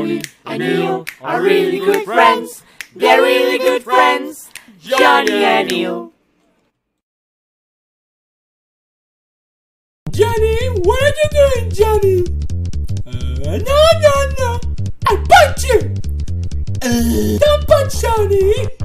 Johnny and Neil are really good friends. They're really good friends, Johnny and Neil. Johnny, what are you doing, Johnny? No, I'll punch you! Don't punch Johnny!